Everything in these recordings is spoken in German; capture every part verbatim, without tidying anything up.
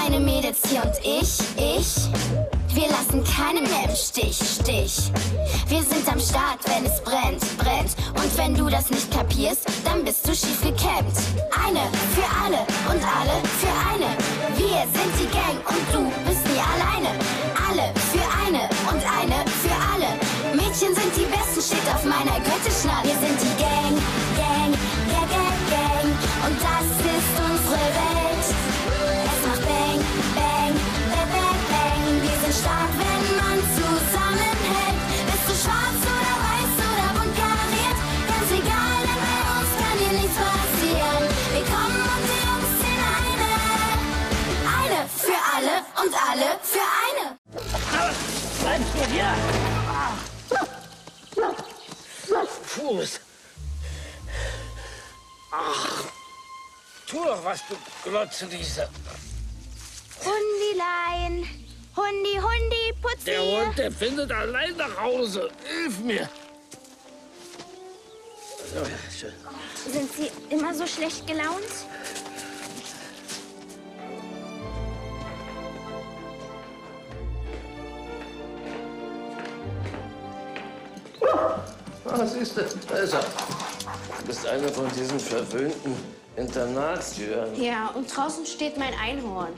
Meine Mädels hier und ich, ich. Wir lassen keine mehr im Stich, Stich. Wir sind am Start, wenn es brennt, brennt. Und wenn du das nicht kapierst, dann bist du schief gekämmt. Eine für alle und alle für eine. Wir sind die Gang und du bist nie alleine. Alle für eine und eine für alle. Mädchen sind die Besten, steht auf meiner Gürtelschnalle. Wir sind die Gang, Gang, Gang, Gang, Gang. Und das ist unsere Welt. Es macht Bang, Bang, Bang, Bang, Bang. Wir sind stark, wenn man zusammenhält. Bist du schwarz oder weiß oder bunt kariert? Ganz egal, denn bei uns kann dir nichts passieren. Wir kommen und die Jungs sind eine. Eine für alle und alle für eine. Bleibst du hier? Fuß. Ach, tu doch was, du Glotzeliese. Hundilein, Hundi, Hundi, Putzi. Der Hund, der findet allein nach Hause. Hilf mir. So, ja, schön. Sind Sie immer so schlecht gelaunt? Ah, siehst du, da ist er. Du bist einer von diesen verwöhnten Internatsjüren. Ja, und draußen steht mein Einhorn.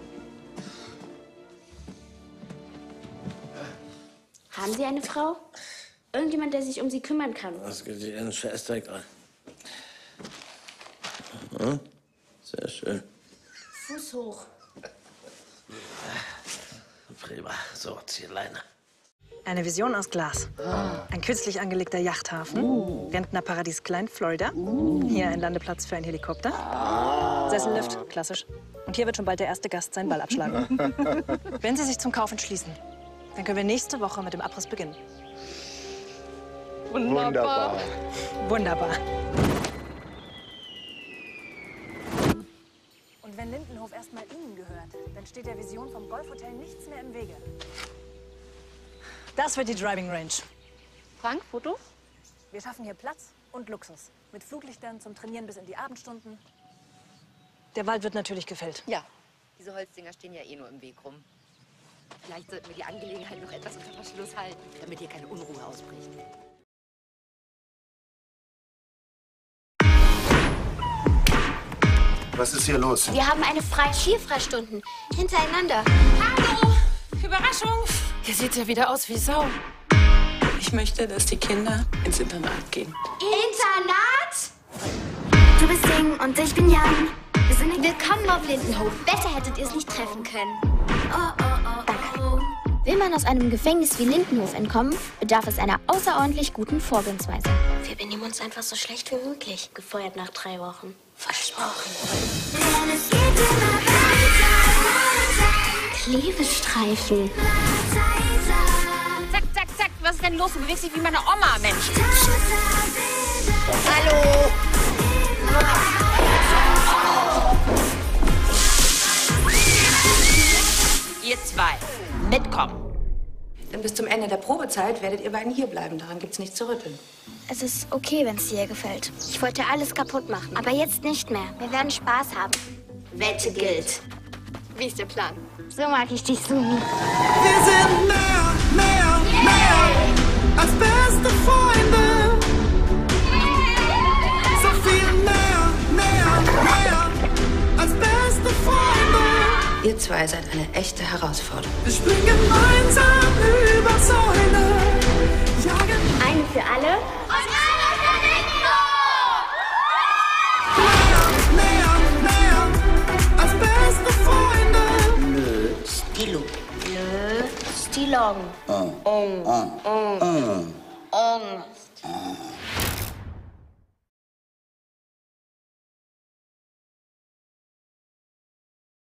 Haben Sie eine Frau? Irgendjemand, der sich um Sie kümmern kann? Das geht dir in Scheißdreck an. Hm? Sehr schön. Fuß hoch. Prima. So, zieh Leine. Eine Vision aus Glas. Ein künstlich angelegter Yachthafen. Rentnerparadies Klein, Florida. Hier ein Landeplatz für einen Helikopter. Sessellift, klassisch. Und hier wird schon bald der erste Gast seinen Ball abschlagen. Wenn Sie sich zum Kauf entschließen, dann können wir nächste Woche mit dem Abriss beginnen. Wunderbar. Wunderbar. Und wenn Lindenhof erst mal Ihnen gehört, dann steht der Vision vom Golfhotel nichts mehr im Wege. Das wird die Driving Range. Frank, Foto? Wir schaffen hier Platz und Luxus. Mit Fluglichtern zum Trainieren bis in die Abendstunden. Der Wald wird natürlich gefällt. Ja. Diese Holzdinger stehen ja eh nur im Weg rum. Vielleicht sollten wir die Angelegenheit noch etwas unter Verschluss halten, damit hier keine Unruhe ausbricht. Was ist hier los? Wir haben eine freie Skifreistunden hintereinander. Hallo! Überraschung! Hier sieht's ja wieder aus wie Sau. Ich möchte, dass die Kinder ins Internat gehen. Internat? Du bist Ding und ich bin Jan. Wir sind willkommen auf Lindenhof. Besser hättet ihr es nicht treffen können. Oh, oh, oh, Danke. Will man aus einem Gefängnis wie Lindenhof entkommen, bedarf es einer außerordentlich guten Vorgehensweise. Wir benehmen uns einfach so schlecht wie möglich. Gefeuert nach drei Wochen. Versprochen. Denn es geht immer weiter. Klebestreifen. Zack, zack, zack. Was ist denn los? Du bewegst dich wie meine Oma, Mensch. Hallo. Ihr zwei, mitkommen. Denn bis zum Ende der Probezeit werdet ihr beiden hier bleiben. Daran gibt's nichts zu rütteln. Es ist okay, wenn es dir gefällt. Ich wollte alles kaputt machen, aber jetzt nicht mehr. Wir werden Spaß haben. Wette gilt. Wie ist der Plan? So mag ich dich so. Wir sind mehr, mehr, mehr als beste Freunde. So viel mehr, mehr, mehr als beste Freunde. Ihr zwei seid eine echte Herausforderung. Wir springen gemeinsam über Zäune. Jagen Eine für alle. und alle für Lindenhof. Mehr, mehr, mehr als beste Freunde. Stilo. Stilong. Ah. Um. Ah. Um.